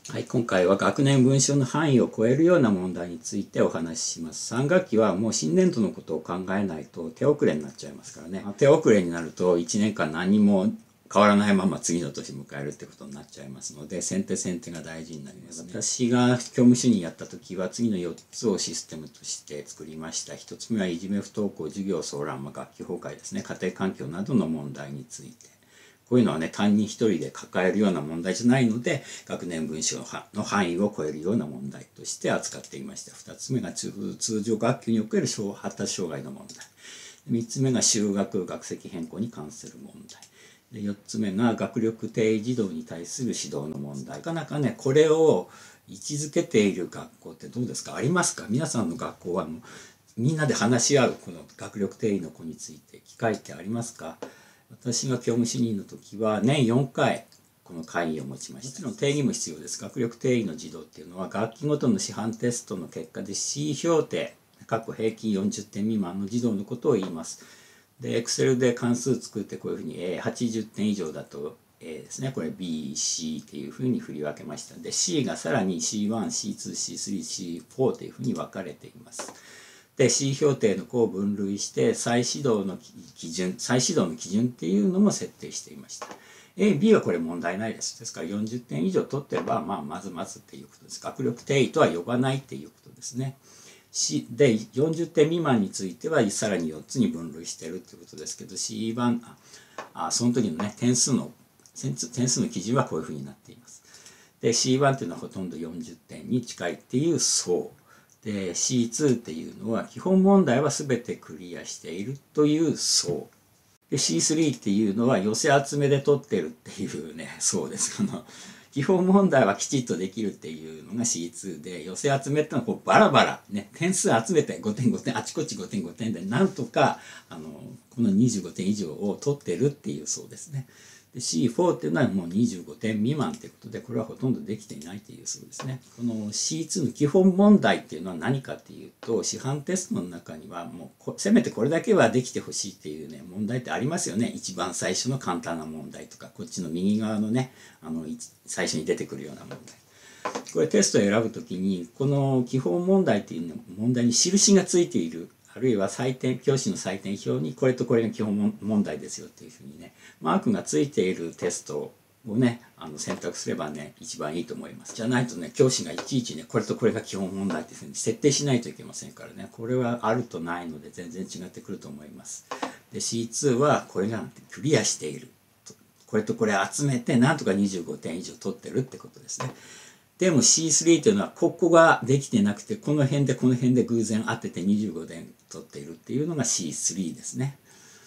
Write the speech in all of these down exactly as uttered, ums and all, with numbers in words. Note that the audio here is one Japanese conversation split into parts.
はい、今回は学年文章の範囲を超えるような問題についてお話しします。さん学期はもう新年度のことを考えないと手遅れになっちゃいますからね。手遅れになるといちねんかん何も変わらないまま次の年迎えるってことになっちゃいますので、先手先手が大事になりますね。私が教務主任やった時は次のよっつをシステムとして作りました。ひとつめはいじめ不登校、授業騒乱、まあ、学級崩壊ですね、家庭環境などの問題について。こういうのはね、担任一人で抱えるような問題じゃないので、学年文章の範囲を超えるような問題として扱っていました。二つ目が通常学級における発達障害の問題。三つ目が就学学籍変更に関する問題。でよっつめが学力低児童に対する指導の問題。なかなかね、これを位置づけている学校ってどうですか？ありますか？皆さんの学校はもうみんなで話し合うこの学力低位の子について機会ってありますか？私が教務主任の時は年よんかいこの会議を持ちました。もちろん定義も必要です。学力低位の児童っていうのは学期ごとの市販テストの結果で C 評定、過去平均よんじゅってん未満の児童のことを言います。で、Excel で関数作ってこういうふうにはちじゅってん以上だと A ですね。これ ビー、シー っていうふうに振り分けました。で、C がさらに シーワン、シーツー、シースリー、シーフォー というふうに分かれています。で C 評定の子を分類して再指導の基準再指導の基準っていうのも設定していました。 A、B はこれ問題ないです。ですからよんじゅってん以上取ってれば、まあ、まずまずっていうことです。学力低位とは呼ばないっていうことですね。C でよんじゅってん未満についてはさらによっつに分類してるっていうことですけど、 シーワン ああその時のね点数の点数の基準はこういうふうになっています。で シーワン っていうのはほとんどよんじゅってんに近いっていう層で シーツー っていうのは基本問題は全てクリアしているという層で シースリー っていうのは寄せ集めで取ってるっていうね層です。あの基本問題はきちっとできるっていうのが シーツー で、寄せ集めってのはこうバラバラね、点数集めてごてんごてんあちこちごてんごてんでなんとかあのこのにじゅうごてん以上を取ってるっていう層ですね。で シーフォー っていうのはもうにじゅうごてん未満ということで、これはほとんどできていないというそうですね。この シーツー の基本問題っていうのは何かっていうと、市販テストの中にはもうせめてこれだけはできてほしいっていうね問題ってありますよね。一番最初の簡単な問題とか、こっちの右側のねあの最初に出てくるような問題。これテストを選ぶときにこの基本問題っていうの問題に印がついている、あるいは採点教師の採点表にこれとこれが基本問題ですよっていうふうにねマークがついているテストをねあの選択すればね一番いいと思います。じゃないとね教師がいちいちねこれとこれが基本問題っていうふうに設定しないといけませんからね、これはあるとないので全然違ってくると思います。で シーツー はこれがクリアしている、これとこれ集めてなんとかにじゅうごてん以上取ってるってことですね。でも シースリー というのはここができてなくてこの辺でこの辺で偶然当ててにじゅうごてん取っているっていうのが シースリー ですね。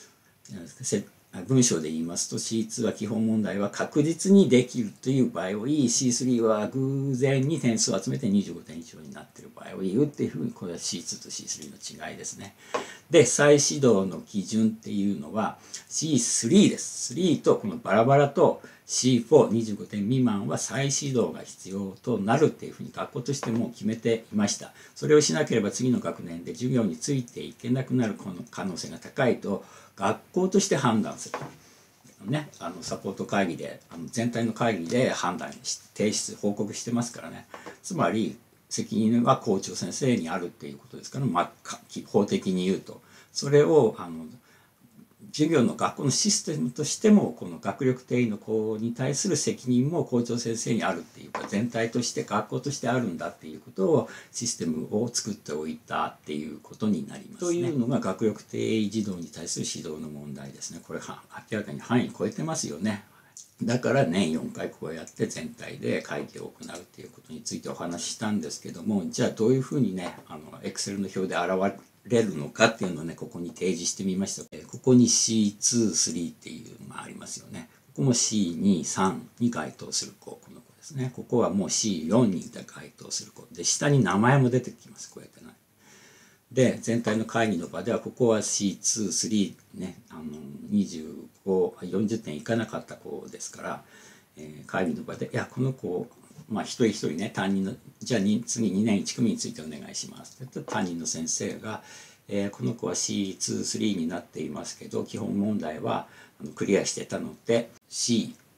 文章で言いますと シーツー は基本問題は確実にできるという場合を言い、 シースリー は偶然に点数を集めてにじゅうごてん以上になっている場合を言うっていうふうに、これは シーツー と シースリー の違いですね。で再指導の基準っていうのは シースリー です。スリーとこのバラバラと シーフォー、にじゅうごてん未満は再指導が必要となるっていうふうに学校としても決めていました。それをしなければ次の学年で授業についていけなくなる可能性が高いと学校として判断する。ね、あのサポート会議であの全体の会議で判断し提出報告してますからね。つまり責任は校長先生にあるっていうことですから、まあ、法的に言うとそれをあの授業の学校のシステムとしてもこの学力低位の子に対する責任も校長先生にあるっていうか、全体として学校としてあるんだっていうことをシステムを作っておいたっていうことになりますね。というのが学力低位児童に対する指導の問題ですね。これ明らかに範囲超えてますよね。だから年よんかいこうやって全体で会議を行うっていうことについてお話ししたんですけども、じゃあどういうふうにねあの Excel の表で表れるのかっていうのをねここに提示してみました。ここに シーツー、スリー っていうのがありますよね。ここも シーに、さん に該当する子、この子ですね。ここはもう シーよん に該当する子で、下に名前も出てきます。こうやってね。で全体の会議の場ではここは シーツー、スリー ねあのにじゅうご、よんじゅってんいかなかった子ですから、えー、会議の場でいやこの子まあ一人一人ね担任のじゃあ次にねんいち組についてお願いしますって担任の先生が、えー、この子は シーツー、スリー になっていますけど基本問題はあのクリアしてたので シー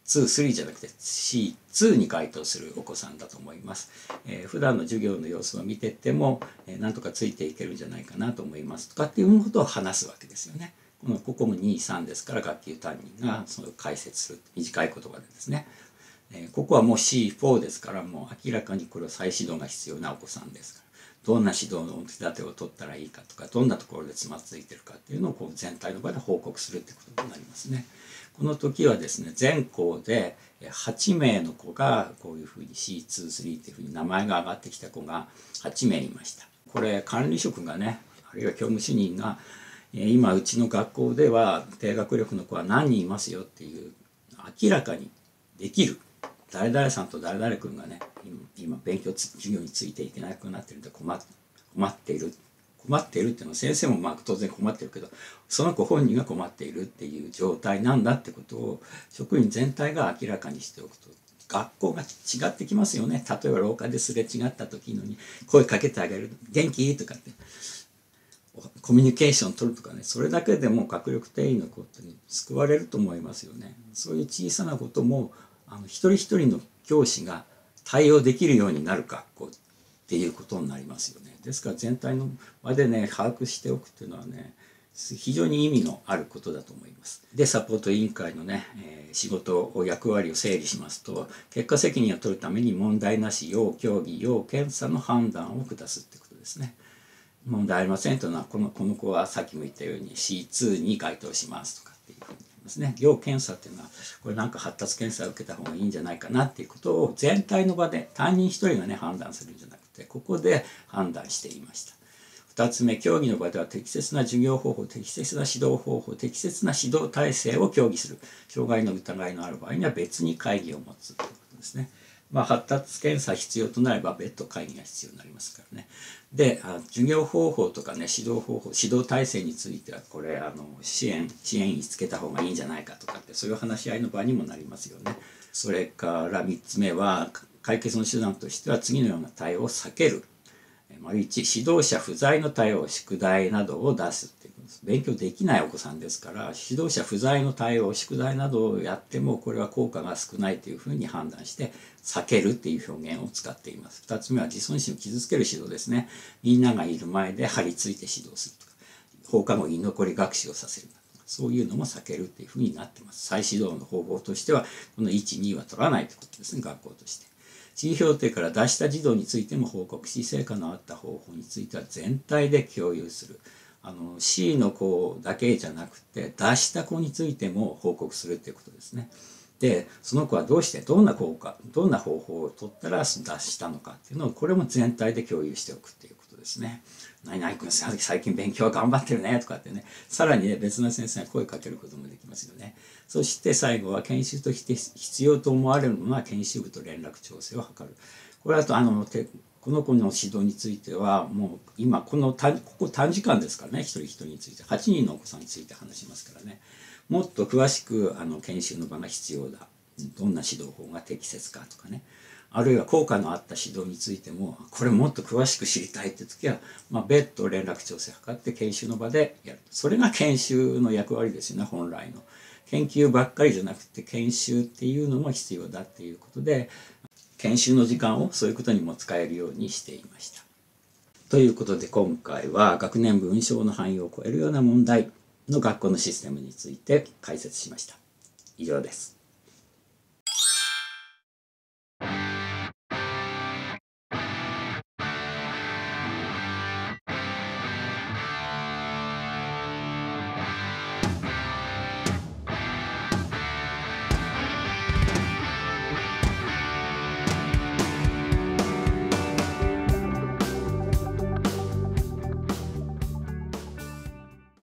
ツー、スリーじゃなくて シーツー に該当するお子さんだと思います。えー、普段の授業の様子を見てても、えー、なんとかついていけるんじゃないかなと思いますとかっていうことを話すわけですよね。このここもに、さんですから学級担任がその解説する短い言葉でですね。えー、ここはもう シーフォー ですからもう明らかにこれは再指導が必要なお子さんですから。どんな指導の手立てを取ったらいいかとかどんなところでつまずいてるかっていうのをこう全体の場で報告するってことになりますね。この時はですね全校ではちめいの子がこういうふうに シーツー、スリー っていうふうに名前が上がってきた子がはちめいいました。これ管理職がねあるいは教務主任が今うちの学校では低学力の子は何人いますよっていう明らかにできる誰々さんと誰々君がね今勉強授業についていけなくなってるんで困っ困っている困っているっていうのは先生もまあ当然困ってるけどその子本人が困っているっていう状態なんだってことを職員全体が明らかにしておくと学校が違ってきますよね。例えば廊下ですれ違った時のに声かけてあげる「元気?」とかってコミュニケーション取るとかねそれだけでも学力定員のことに救われると思いますよね。そういう小さなこともあの一人一人の教師が対応できるようになる学校っていうことになりますよね。ですから全体の場でね把握しておくっていうのはね非常に意味のあることだと思います。でサポート委員会のね、えー、仕事を役割を整理しますと結果責任を取るために問題なし要協議要検査の判断を下すってことですね。問題ありませんというのはこのこの子はさっきも言ったように シーツー に該当しますとかっていうふうに言いますね。要検査っていうのはこれなんか発達検査を受けた方がいいんじゃないかなっていうことを全体の場で担任一人がね判断するんじゃなくてここで判断していました。ふたつめ協議の場では適切な授業方法適切な指導方法適切な指導体制を協議する。障害の疑いのある場合には別に会議を持つということですね。まあ、発達検査必要となれば別途会議が必要になりますからね。で授業方法とかね指導方法指導体制についてはこれあの支援支援員つけた方がいいんじゃないかとかってそういう話し合いの場にもなりますよね。それからみっつめは解決の手段としては次のような対応を避ける。いち指導者不在の対応宿題などを出すっていうことです。勉強できないお子さんですから指導者不在の対応宿題などをやってもこれは効果が少ないというふうに判断して避けるっていう表現を使っています。ふたつめは自尊心を傷つける指導ですね。みんながいる前で張り付いて指導するとか放課後居残り学習をさせるとかそういうのも避けるっていうふうになってます。再指導の方法としてはこのいち、には取らないってことですね学校として。地位評定から出した児童についても報告し成果のあった方法については全体で共有する。あの シー の子だけじゃなくて出した子についても報告するっていうことですね。でその子はどうしてどんな効果どんな方法を取ったら出したのかっていうのをこれも全体で共有しておくっていうことですね。何々君最近勉強は頑張ってるねとかってねさらにね別の先生が声かけることもできますよね。そして最後は研修として必要と思われるのは研修部と連絡調整を図る。これだとあのこの子の指導についてはもう今このここ短時間ですからね一人一人についてはちにんのお子さんについて話しますからねもっと詳しくあの研修の場が必要だどんな指導法が適切かとかねあるいは効果のあった指導についてもこれもっと詳しく知りたいって時は、まあ、別途連絡調整を図って研修の場でやるそれが研修の役割ですよね本来の研究ばっかりじゃなくて研修っていうのも必要だっていうことで研修の時間をそういうことにも使えるようにしていました。ということで今回は学年文章の範囲を超えるような問題の学校のシステムについて解説しました。以上です。